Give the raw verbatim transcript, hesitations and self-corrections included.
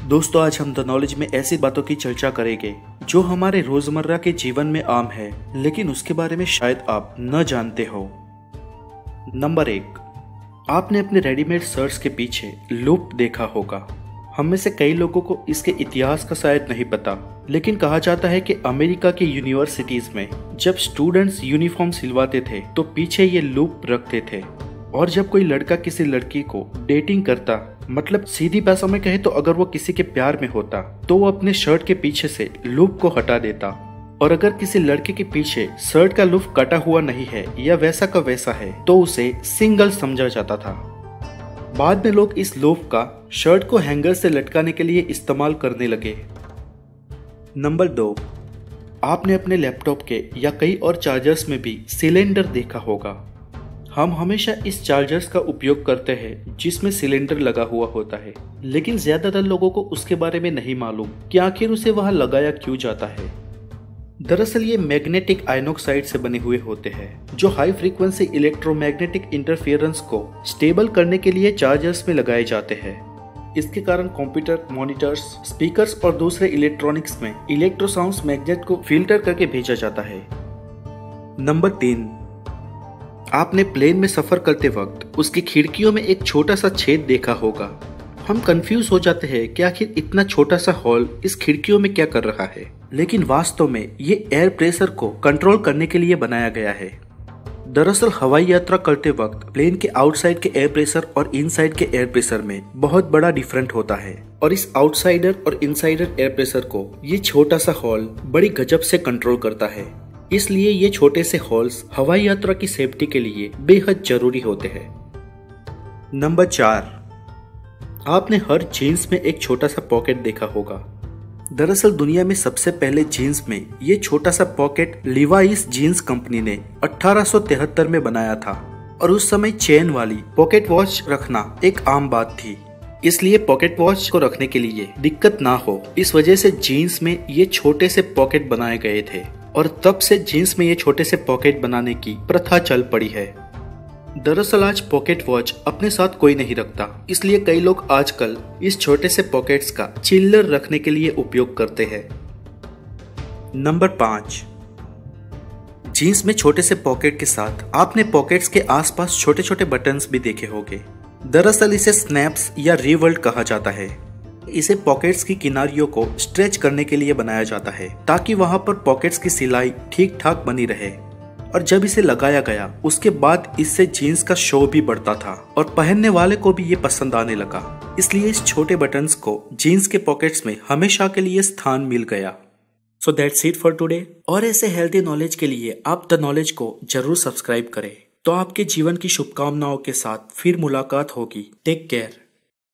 दोस्तों आज हम द नॉलेज में ऐसी बातों की चर्चा करेंगे जो हमारे रोजमर्रा के जीवन में आम है, लेकिन उसके बारे में शायद आप न जानते हो। नंबर एक, आपने अपने रेडीमेड शर्ट्स के पीछे लूप देखा होगा। हम में से कई लोगों को इसके इतिहास का शायद नहीं पता, लेकिन कहा जाता है कि अमेरिका की यूनिवर्सिटीज में जब स्टूडेंट्स यूनिफॉर्म सिलवाते थे तो पीछे ये लूप रखते थे, और जब कोई लड़का किसी लड़की को डेटिंग करता, मतलब सीधी भाषा में कहे तो अगर वो किसी के प्यार में होता तो वो अपने शर्ट के पीछे से लूप को हटा देता, और अगर किसी लड़के के पीछे शर्ट का लूप कटा हुआ नहीं है या वैसा का वैसा है तो उसे सिंगल समझा जाता था। बाद में लोग इस लूप का शर्ट को हैंगर से लटकाने के लिए इस्तेमाल करने लगे। नंबर दो, आपने अपने लैपटॉप के या कई और चार्जर्स में भी सिलेंडर देखा होगा। हम हमेशा इस चार्जर्स का उपयोग करते हैं जिसमें सिलेंडर लगा हुआ होता है, लेकिन ज्यादातर लोगों को उसके बारे में नहीं मालूम कि आखिर उसे वहां लगाया क्यों जाता है। दरअसल ये मैग्नेटिक आयनोक्साइड से बने हुए होते हैं जो हाई फ्रीक्वेंसी इलेक्ट्रोमैग्नेटिक इंटरफेरेंस को स्टेबल करने के लिए चार्जर्स में लगाए जाते हैं। इसके कारण कंप्यूटर, मॉनिटर्स, स्पीकर्स और दूसरे इलेक्ट्रॉनिक्स में इलेक्ट्रोसाउंड्स मैग्नेट को फिल्टर करके भेजा जाता है। नंबर तीन, आपने प्लेन में सफर करते वक्त उसकी खिड़कियों में एक छोटा सा छेद देखा होगा। हम कंफ्यूज हो जाते हैं कि आखिर इतना छोटा सा होल इस खिड़कियों में क्या कर रहा है, लेकिन वास्तव में ये एयर प्रेशर को कंट्रोल करने के लिए बनाया गया है। दरअसल हवाई यात्रा करते वक्त प्लेन के आउटसाइड के एयर प्रेशर और इनसाइड के एयर प्रेशर में बहुत बड़ा डिफरेंट होता है, और इस आउटसाइडर और इनसाइडर एयर प्रेशर को ये छोटा सा होल बड़ी गजब से कंट्रोल करता है। इसलिए ये छोटे से होल्स हवाई यात्रा की सेफ्टी के लिए बेहद जरूरी होते हैं। नंबर चार, आपने हर जीन्स में एक छोटा सा पॉकेट देखा होगा। दरअसल दुनिया में सबसे पहले जीन्स में ये छोटा सा पॉकेट लिवाइस जीन्स कंपनी ने अठारह सौ तिहत्तर में बनाया था, और उस समय चेन वाली पॉकेट वॉच रखना एक आम बात थी। इसलिए पॉकेट वॉच को रखने के लिए दिक्कत ना हो, इस वजह से जीन्स में ये छोटे से पॉकेट बनाए गए थे, और तब से जीन्स में ये छोटे से पॉकेट बनाने की प्रथा चल पड़ी है। दरअसल आज पॉकेट वॉच अपने साथ कोई नहीं रखता, इसलिए कई लोग आजकल इस छोटे से पॉकेट्स का चिल्लर रखने के लिए उपयोग करते हैं। नंबर पाँच, जीन्स में छोटे से पॉकेट के साथ आपने पॉकेट्स के आसपास छोटे छोटे बटन्स भी देखे होंगे। दरअसल इसे स्नैप्स या रिवर्ल्ड कहा जाता है। इसे पॉकेट्स की किनारियों को स्ट्रेच करने के लिए बनाया जाता है ताकि वहां पर पॉकेट्स की सिलाई ठीक ठाक बनी रहे, और जब इसे लगाया गया उसके बाद इससे जीन्स का शो भी बढ़ता था और पहनने वाले को भी ये पसंद आने लगा। इसलिए इस छोटे बटन्स को जीन्स के पॉकेट्स में हमेशा के लिए स्थान मिल गया। So that's it for today. और ऐसे हेल्थी नॉलेज के लिए आप द नॉलेज को जरूर सब्सक्राइब करें। तो आपके जीवन की शुभकामनाओं के साथ फिर मुलाकात होगी। Take care.